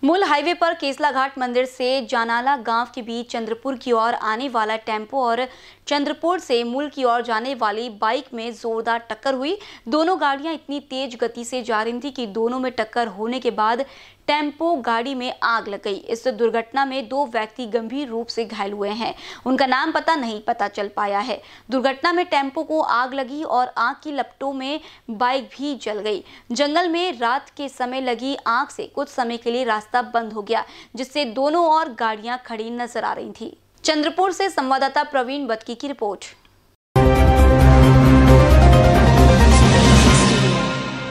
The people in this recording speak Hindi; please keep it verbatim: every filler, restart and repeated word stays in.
मूल हाईवे पर केसला घाट मंदिर से जानाला गांव के बीच चंद्रपुर की ओर आने वाला टेम्पो और चंद्रपुर से मूल की ओर जाने वाली बाइक में जोरदार टक्कर हुई। दोनों गाड़ियां इतनी तेज गति से जा रही थी कि दोनों में टक्कर होने के बाद टेम्पो गाड़ी में आग लग गई। इस दुर्घटना में दो व्यक्ति गंभीर रूप से घायल हुए हैं। उनका नाम पता नहीं पता चल पाया है। दुर्घटना में टेम्पो को आग लगी और आग की लपटों में बाइक भी जल गई। जंगल में रात के समय लगी आग से कुछ समय के लिए रास्ता बंद हो गया, जिससे दोनों ओर गाड़ियां खड़ी नजर आ रही थी। चंद्रपुर से संवाददाता प्रवीण बतकी की रिपोर्ट।